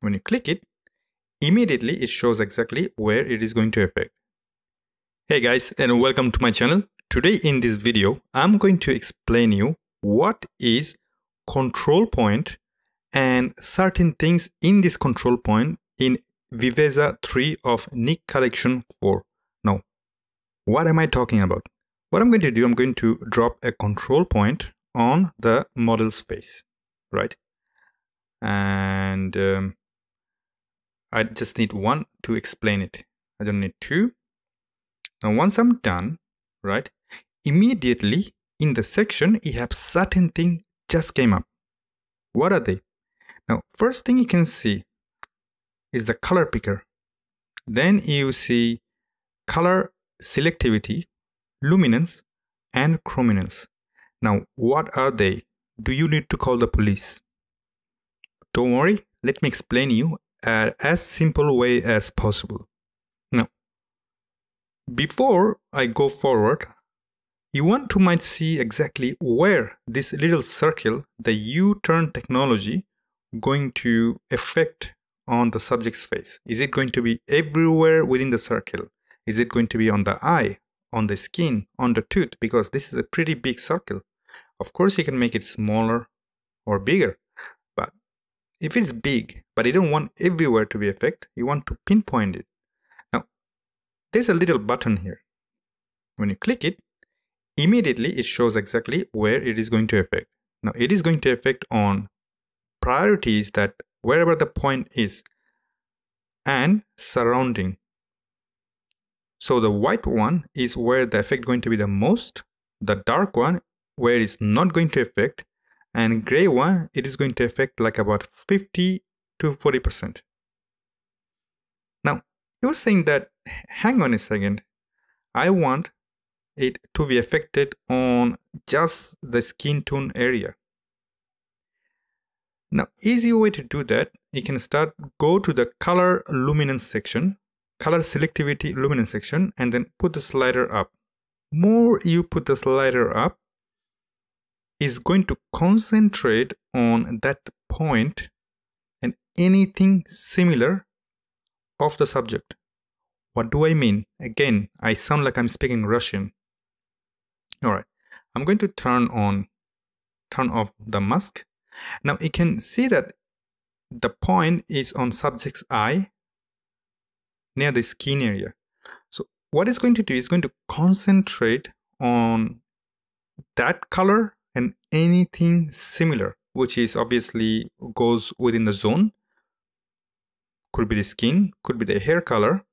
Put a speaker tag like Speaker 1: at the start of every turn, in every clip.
Speaker 1: When you click it, immediately it shows exactly where it is going to affect. Hey guys, and welcome to my channel. Today in this video, I'm going to explain you what is control point and certain things in this control point in VIVEZA 3 of NIK collection 4. Now, what am I talking about? What I'm going to do, I'm going to drop a control point on the model's face, right? And I just need one to explain it. I don't need two. Now, once I'm done, right, immediately in the section, you have certain things just came up. What are they? Now, first thing you can see is the color picker. Then you see color selectivity, luminance, and chrominance. Now, what are they? Do you need to call the police? Don't worry, let me explain you as simple way as possible. Now, before I go forward, you want to might see exactly where this little circle, the U-turn technology, going to affect on the subject's face. Is it going to be everywhere within the circle? Is it going to be on the eye, on the skin, on the tooth? Because this is a pretty big circle. Of course, you can make it smaller or bigger. But if it's big, but you don't want everywhere to be affected, you want to pinpoint it. Now, there's a little button here. When you click it, immediately it shows exactly where it is going to affect. Now, it is going to affect on priorities that wherever the point is and surrounding. So the white one is where the effect going to be the most, the dark one where it's not going to affect, and gray one it is going to affect like about 50 to 40%. Now you're saying that, hang on a second, I want it to be affected on just the skin tone area. Now, easy way to do that, you can go to the color luminance section, color selectivity luminance section, and then put the slider up. More you put the slider up, is going to concentrate on that point and anything similar of the subject. What do I mean? Again, I sound like I'm speaking Russian. All right, I'm going to turn off the mask. Now you can see that the point is on subject's eye near the skin area. So what it's going to do is going to concentrate on that color and anything similar, which is obviously goes within the zone. Could be the skin, could be the hair color,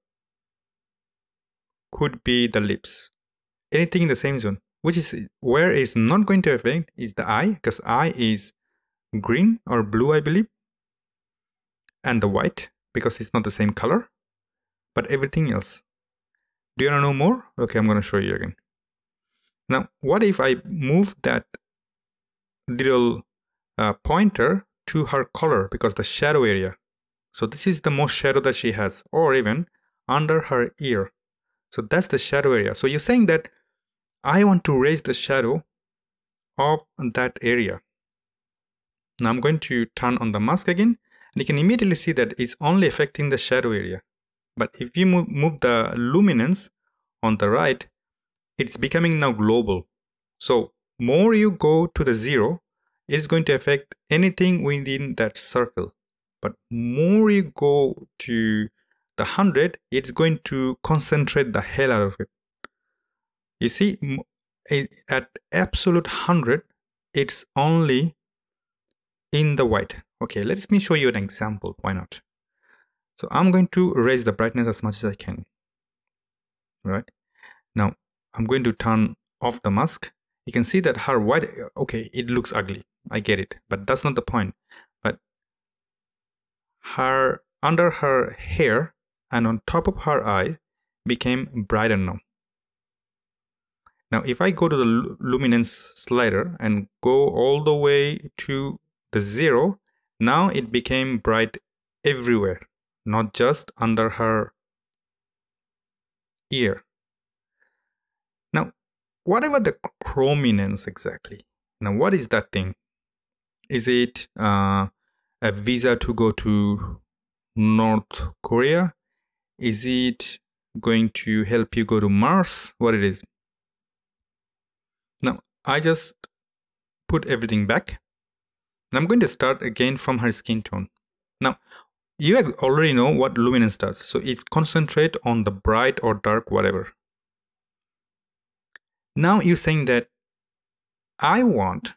Speaker 1: could be the lips. Anything in the same zone, which is where it's not going to affect is the eye, because eye is green or blue, I believe, and the white because it's not the same color, but everything else. Do you want to know more? Okay, I'm going to show you again. Now, what if I move that little pointer to her color, because the shadow area. So this is the most shadow that she has, or even under her ear. So that's the shadow area. So you're saying that I want to raise the shadow of that area. Now I'm going to turn on the mask again, and you can immediately see that it's only affecting the shadow area. But if you move the luminance on the right, it's becoming now global. So more you go to the 0, it's going to affect anything within that circle. But more you go to the 100, it's going to concentrate the hell out of it. You see, at absolute 100, it's only in the white. Okay, let me show you an example. Why not? So I'm going to raise the brightness as much as I can. Right? Now, I'm going to turn off the mask. You can see that her white, okay, it looks ugly. I get it, but that's not the point. But her, under her hair and on top of her eye became brighter now. Now, if I go to the luminance slider and go all the way to the 0, now it became bright everywhere, not just under her ear. Now, what about the chrominance exactly? Now, what is that thing? Is it a visa to go to North Korea? Is it going to help you go to Mars? What it is? Now, I just put everything back. I'm going to start again from her skin tone. Now, you already know what luminance does. So it's concentrate on the bright or dark, whatever. Now you're saying that I want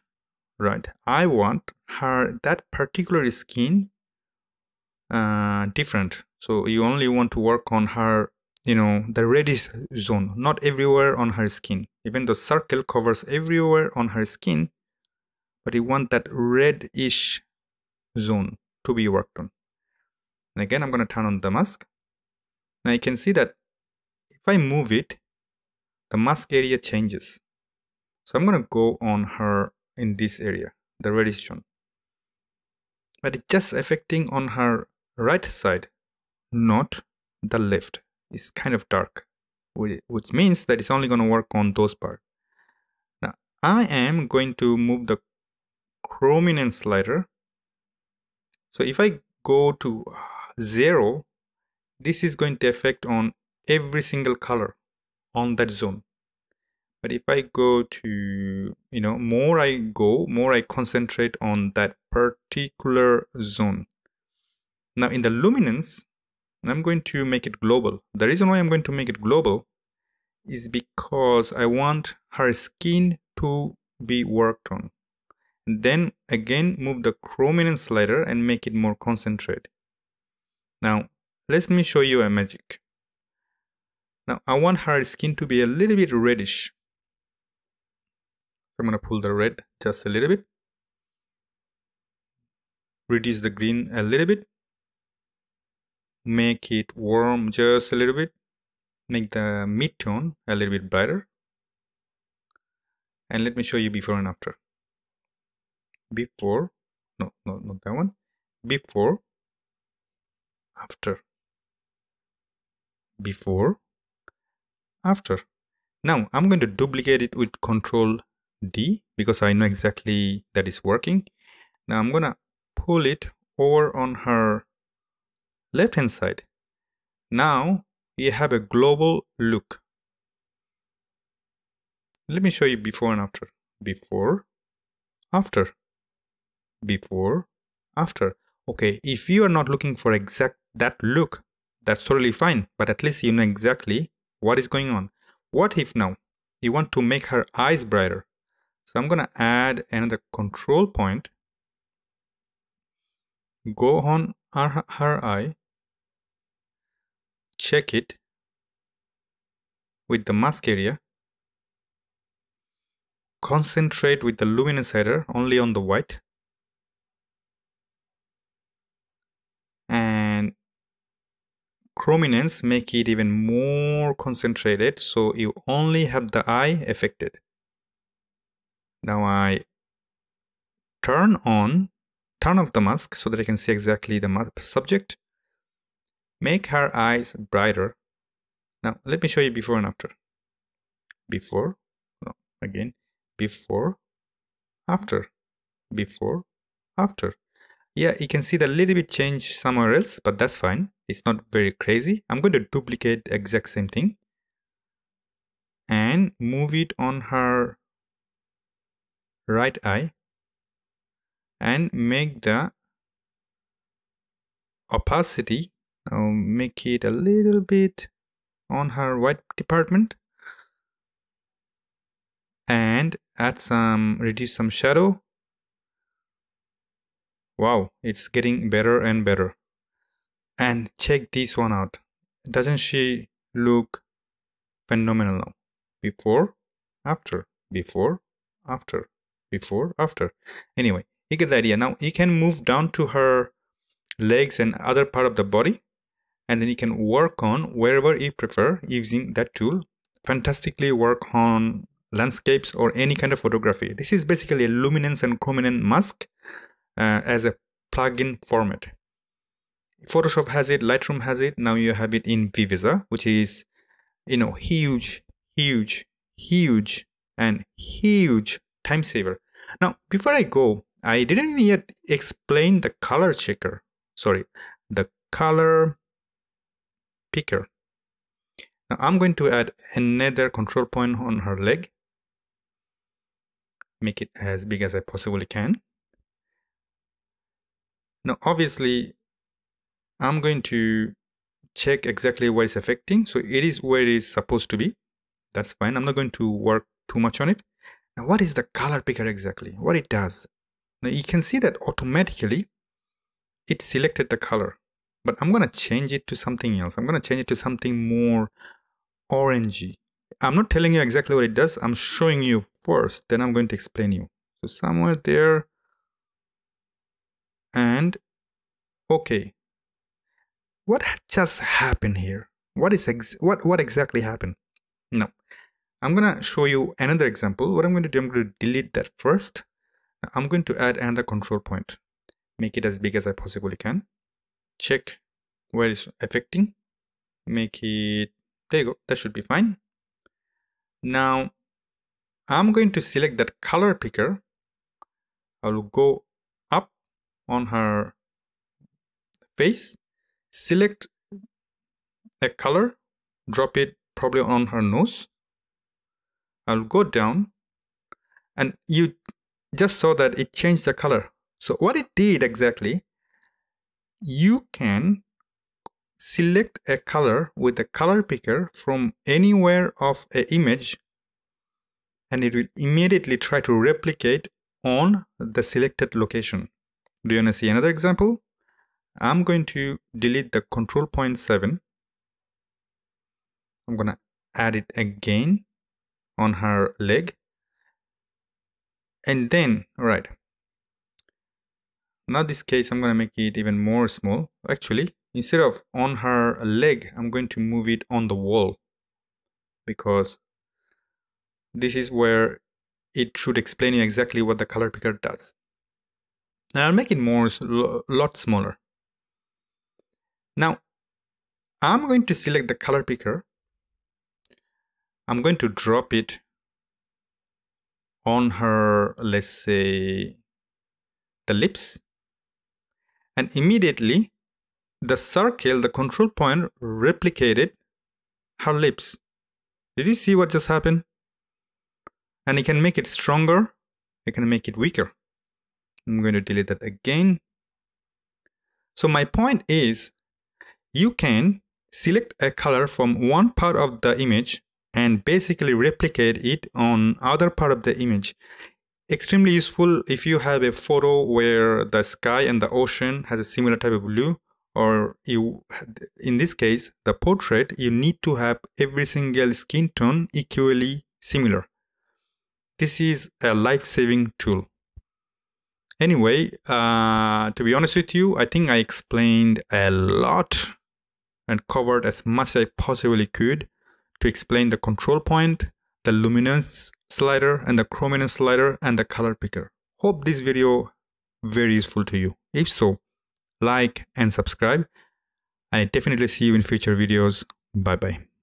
Speaker 1: her, that particular skin different. So you only want to work on her, the reddish zone, not everywhere on her skin. Even the circle covers everywhere on her skin, but you want that reddish zone to be worked on. And again, I'm going to turn on the mask. Now you can see that if I move it, the mask area changes. So I'm going to go on her in this area, the reddish zone. But it's just affecting on her right side, not the left. It's kind of dark, which means that it's only going to work on those parts. Now, I am going to move the chrominance slider. So if I go to 0, this is going to affect on every single color on that zone. But if I go to, more I concentrate on that particular zone. Now in the luminance, I'm going to make it global. The reason why I'm going to make it global is because I want her skin to be worked on. And then again, move the chrominance slider and make it more concentrated. Now, let me show you a magic. Now, I want her skin to be a little bit reddish. I'm going to pull the red just a little bit. Reduce the green a little bit. Make it warm just a little bit. Make the mid-tone a little bit brighter. And let me show you before and after. Before, no, not that one. Before, after. Before, after. Now, I'm going to duplicate it with Control D because I know exactly that is working. Now, I'm going to pull it over on her left hand side. Now, we have a global look. Let me show you before and after. Before, after. Before, after. Okay, if you are not looking for exact that look, that's totally fine, but at least you know exactly what is going on. What if now you want to make her eyes brighter? So I'm gonna add another control point. Go on her eye, check it with the mask area, concentrate with the luminance slider only on the white, and chrominance, make it even more concentrated so you only have the eye affected. Now I turn off the mask so that I can see exactly the subject. Make her eyes brighter. Now let me show you before and after. Before, no, again, before, after, before, after. Yeah, you can see the little bit change somewhere else, but that's fine. It's not very crazy. I'm going to duplicate the exact same thing and move it on her right eye and make the opacity, make it a little bit on her white department and add reduce some shadow. Wow, it's getting better and better. And check this one out. Doesn't she look phenomenal now? Before, after, before, after, before, after. Anyway, you get the idea. Now you can move down to her legs and other part of the body, and then you can work on wherever you prefer using that tool. Fantastically work on landscapes or any kind of photography. This is basically a luminance and chrominance mask as a plugin format. Photoshop has it, Lightroom has it. Now you have it in VIVEZA, which is, huge and huge time saver. Now, before I go, I didn't yet explain the color checker. Sorry, the color picker. Now I'm going to add another control point on her leg. Make it as big as I possibly can. Now obviously I'm going to check exactly where it's affecting. So it is where it is supposed to be. That's fine. I'm not going to work too much on it. Now what is the color picker exactly? What it does? Now you can see that automatically it selected the color, but I'm going to change it to something else. I'm going to change it to something more orangey. I'm not telling you exactly what it does. I'm showing you first, then I'm going to explain you. So somewhere there, and okay. What just happened here? What exactly happened? Now, I'm gonna show you another example. What I'm going to do, I'm going to delete that first. I'm going to add another control point. Make it as big as I possibly can. Check where it's affecting. Make it, there you go, that should be fine. Now, I'm going to select that color picker. I will go up on her face, select a color, drop it probably on her nose. I'll go down, and you just saw that it changed the color. So what it did exactly, you can select a color with the color picker from anywhere of an image, and it will immediately try to replicate on the selected location. Do you want to see another example? I'm going to delete the control point 7. I'm going to add it again on her leg. And then, right. Now this case, I'm going to make it even more small. Actually, instead of on her leg, I'm going to move it on the wall, because this is where it should explain you exactly what the color picker does. Now I'll make it lot smaller. Now I'm going to select the color picker. I'm going to drop it on her, let's say, the lips, and immediately the circle, the control point, replicated her lips. Did you see what just happened? And you can make it stronger, you can make it weaker. I'm going to delete that again. So my point is, you can select a color from one part of the image and basically replicate it on other part of the image. Extremely useful if you have a photo where the sky and the ocean has a similar type of blue, or in this case, the portrait, you need to have every single skin tone equally similar. This is a life-saving tool. Anyway, to be honest with you, I think I explained a lot and covered as much as I possibly could to explain the control point, the luminance slider, and the chrominance slider, and the color picker. Hope this video very useful to you. If so, like and subscribe, and I definitely see you in future videos. Bye bye.